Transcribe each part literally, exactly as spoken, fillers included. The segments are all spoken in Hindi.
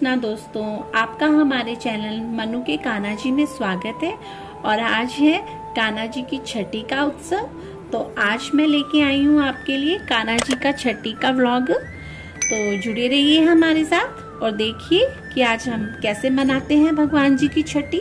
कृष्णा दोस्तों, आपका हमारे चैनल मनु के कान्हा जी में स्वागत है। और आज है कान्हा जी की छठी का उत्सव। तो आज मैं लेके आई हूँ आपके लिए कान्हा जी का छठी का व्लॉग। तो जुड़े रहिए हमारे साथ और देखिए कि आज हम कैसे मनाते हैं भगवान जी की छठी।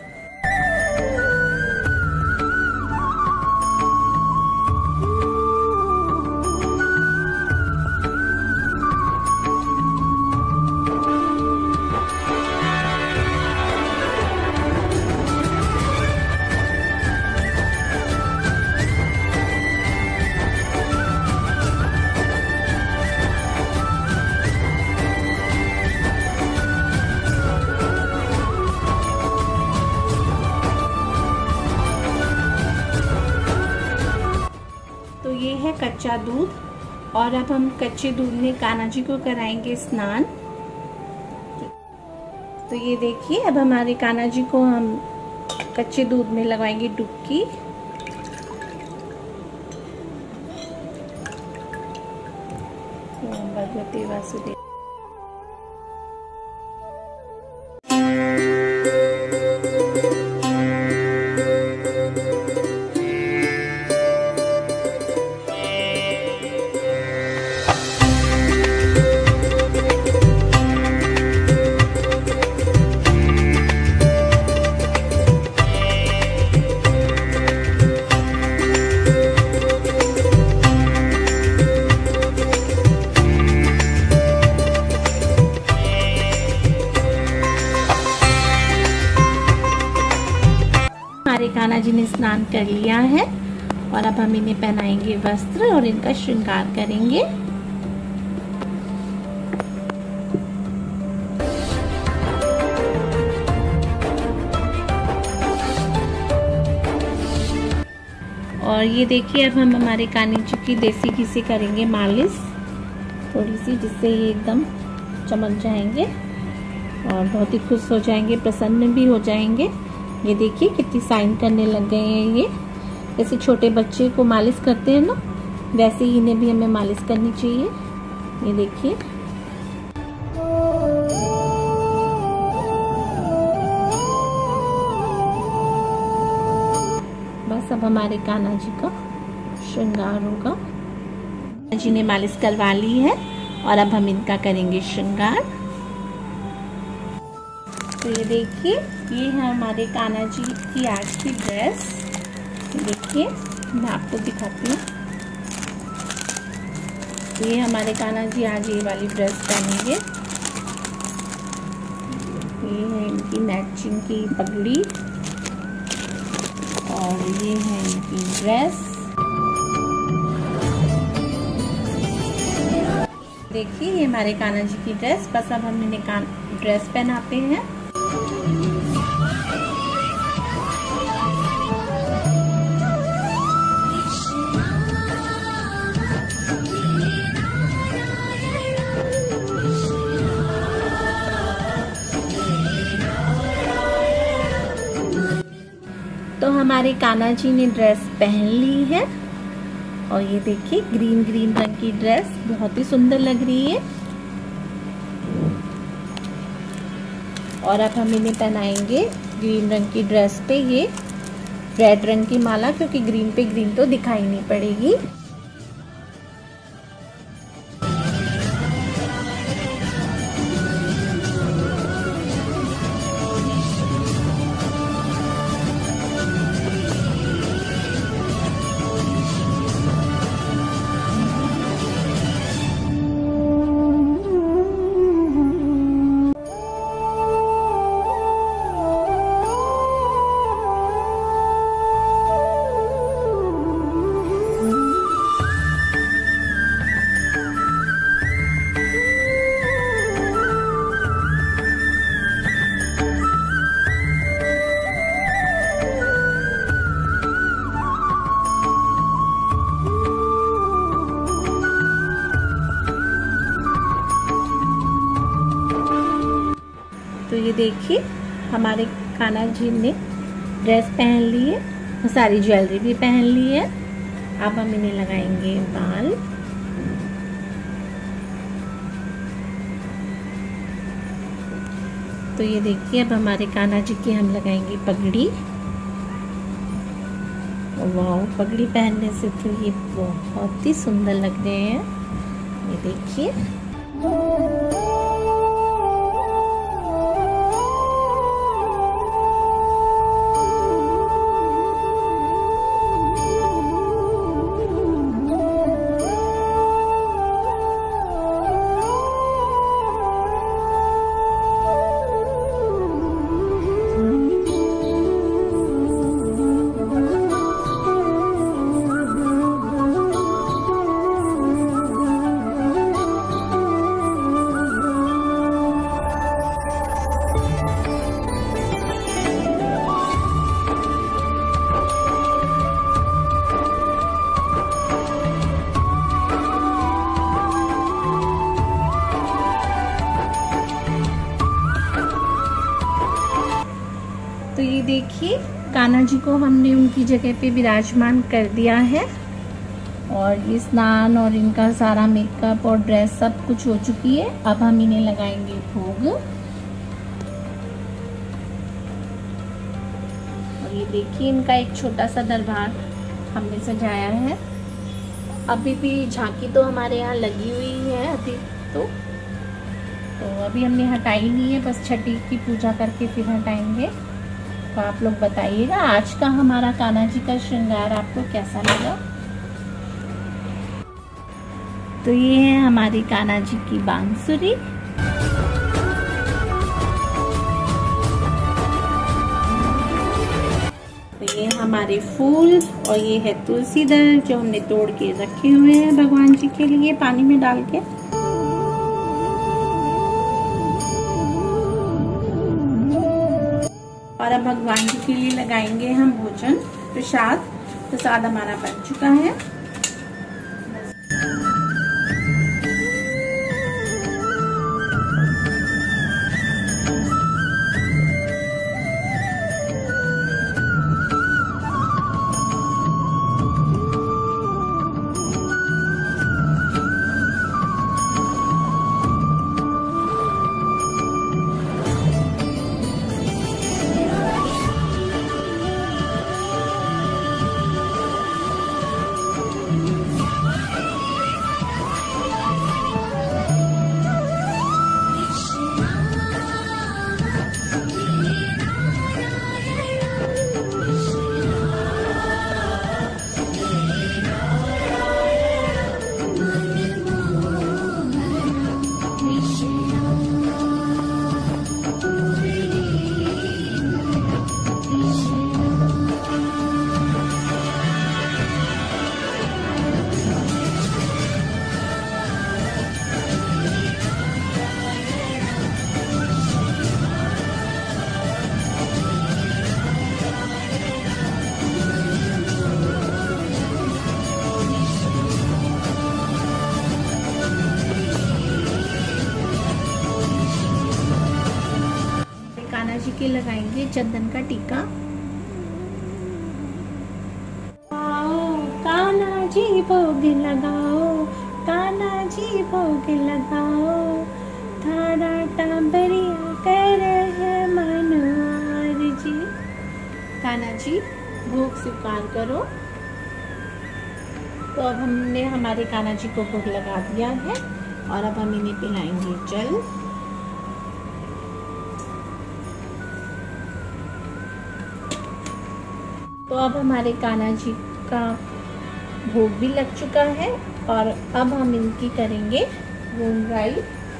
तो ये है कच्चा दूध और अब हम कच्चे दूध में कान्हा जी को कराएंगे स्नान। तो ये देखिए, अब हमारे कान्हा जी को हम कच्चे दूध में लगाएंगे डुबकी। ओम भगवते वासुदेव। हमारे कान्हा जी ने स्नान कर लिया है और अब हम इन्हें पहनाएंगे वस्त्र और इनका श्रृंगार करेंगे। और ये देखिए, अब हम हमारे कान्हा जी की देसी घी से करेंगे मालिश थोड़ी सी, जिससे ये एकदम चमक जाएंगे और बहुत ही खुश हो जाएंगे, प्रसन्न भी हो जाएंगे। ये देखिए कितनी साइन करने लग गए हैं। ये जैसे छोटे बच्चे को मालिश करते हैं ना, वैसे ही इन्हें भी हमें मालिश करनी चाहिए। ये देखिए, बस अब हमारे कान्हा जी का श्रृंगार होगा। कान्हा जी ने मालिश करवा ली है और अब हम इनका करेंगे श्रृंगार। तो ये देखिए, ये है हमारे कान्हा जी की आज की ड्रेस। देखिए, मैं आपको दिखाती हूँ। ये हमारे कान्हा जी आज ये वाली ड्रेस पहनेंगे। ये है इनकी मैचिंग की पगड़ी और ये है इनकी ड्रेस। देखिए, ये हमारे कान्हा जी की ड्रेस। बस अब हम इन्हें कान ड्रेस पहनाते हैं। तो हमारे कान्हा जी ने ड्रेस पहन ली है और ये देखिए ग्रीन ग्रीन रंग की ड्रेस बहुत ही सुंदर लग रही है। और अब हम इन्हें पहनाएंगे ग्रीन रंग की ड्रेस पे ये रेड रंग की माला, क्योंकि ग्रीन पे ग्रीन तो दिखाई नहीं पड़ेगी। तो ये देखिए, हमारे कान्हा जी ने ड्रेस पहन ली है, सारी ज्वेलरी भी पहन ली है। अब हम इन्हें लगाएंगे बाल। तो ये देखिए अब हमारे कान्हा जी की हम लगाएंगे पगड़ी। वाह, पगड़ी पहनने से तो ये बहुत ही सुंदर लग रहे हैं। ये देखिए तो ये देखिए कान्हा जी को हमने उनकी जगह पे विराजमान कर दिया है और ये स्नान और इनका सारा मेकअप और ड्रेस सब कुछ हो चुकी है। अब हम इन्हें लगाएंगे भोग। और ये देखिए इनका एक छोटा सा दरबार हमने सजाया है। अभी भी झांकी तो हमारे यहाँ लगी हुई है अभी तो तो अभी हमने हटाई नहीं है, बस छठी की पूजा करके फिर हटाएंगे। तो आप लोग बताइएगा आज का हमारा कान्हा जी का श्रृंगार आपको कैसा लगा। तो ये है हमारी कान्हा जी की बांसुरी। तो ये हमारे फूल और ये है तुलसी दल जो हमने तोड़ के रखे हुए हैं भगवान जी के लिए पानी में डाल के। और अब भगवान जी के लिए लगाएंगे हम भोजन प्रसाद। प्रसाद हमारा बन चुका है। जी के लगाएंगे चंदन का टीका। आओ कान्हा जी भोग लगाओ, कान्हा जी भोग लगाओ, थारा टांबरिया कर है मनोहर जी। कान्हा जी भोग स्वीकार करो। तो अब हमने हमारे कान्हा जी को भोग लगा दिया है और अब हम इन्हें पिलाएंगे जल। तो अब हमारे कान्हा जी का भोग भी लग चुका है और अब हम इनकी करेंगे गुणगाई।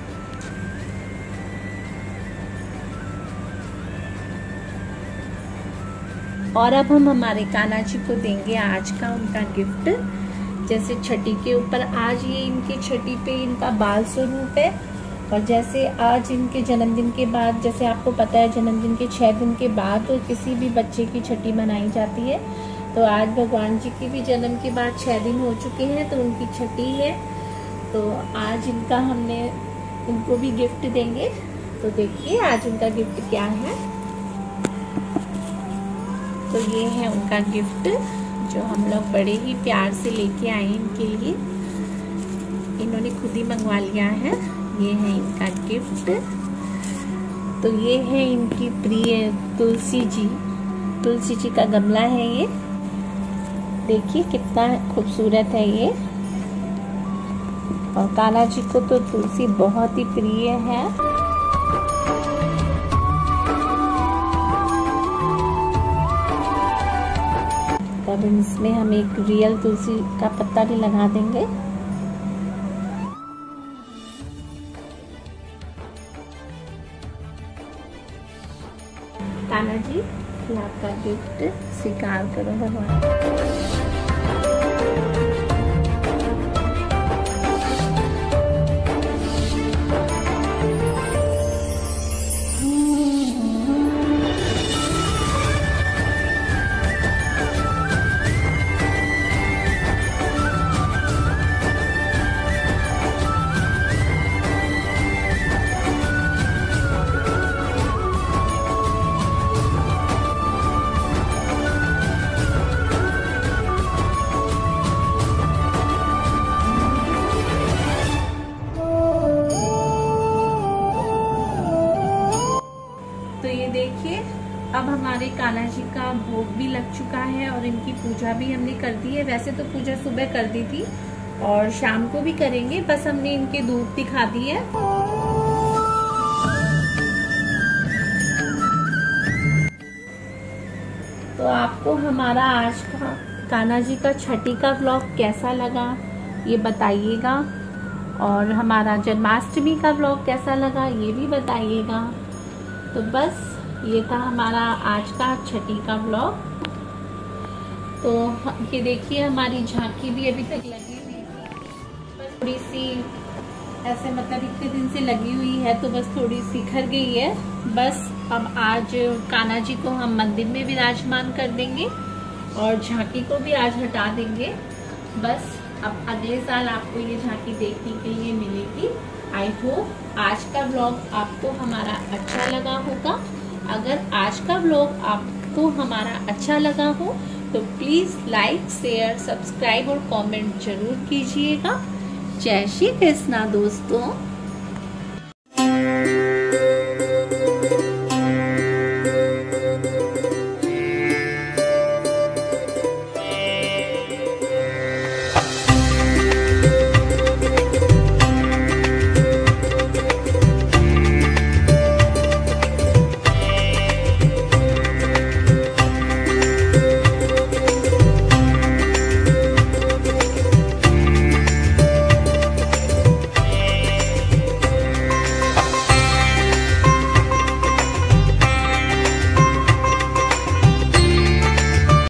और अब हम हमारे कान्हा जी को देंगे आज का उनका गिफ्ट। जैसे छठी के ऊपर आज ये इनकी छठी पे इनका बाल स्वरूप है और जैसे आज इनके जन्मदिन के बाद, जैसे आपको पता है जन्मदिन के छह दिन के बाद तो किसी भी बच्चे की छठी मनाई जाती है, तो आज भगवान जी की भी जन्म के बाद छह दिन हो चुके हैं तो उनकी छठी है। तो आज इनका हमने उनको भी गिफ्ट देंगे। तो देखिए आज उनका गिफ्ट क्या है। तो ये है उनका गिफ्ट जो हम लोग बड़े ही प्यार से लेके आए इनके लिए। इन्होंने खुद ही मंगवा लिया है। ये है इनका गिफ्ट। तो ये है इनकी प्रिय तुलसी जी, तुलसी जी का गमला है ये, देखिए कितना खूबसूरत है ये। और कान्हा जी को तो तुलसी बहुत ही प्रिय है। तब इसमें हम एक रियल तुलसी का पत्ता भी लगा देंगे। कान्हा जी, आपका गिफ्ट स्वीकार करो भगवान। तो ये देखिए, अब हमारे कान्हा जी का भोग भी लग चुका है और इनकी पूजा भी हमने कर दी है। वैसे तो पूजा सुबह कर दी थी और शाम को भी करेंगे, बस हमने इनके दूध दिखा दी है। तो आपको हमारा आज का कान्हा जी का छठी का व्लॉग कैसा लगा ये बताइएगा, और हमारा जन्माष्टमी का व्लॉग कैसा लगा ये भी बताइएगा। तो बस ये था हमारा आज का छठी का व्लॉग। तो ये देखिए, हमारी झांकी भी अभी तक लगी हुई थी, बस थोड़ी सी ऐसे मतलब इतने दिन से लगी हुई है तो बस थोड़ी सी खर गई है। बस अब आज कान्हा जी को हम मंदिर में विराजमान कर देंगे और झांकी को भी आज हटा देंगे। बस अब अगले साल आपको ये झांकी देखने के लिए मिलेगी। आई होप आज का व्लॉग आपको हमारा अच्छा लगा होगा। अगर आज का व्लॉग आपको हमारा अच्छा लगा हो तो प्लीज लाइक, शेयर, सब्सक्राइब और कमेंट जरूर कीजिएगा। जय श्री कृष्णा दोस्तों।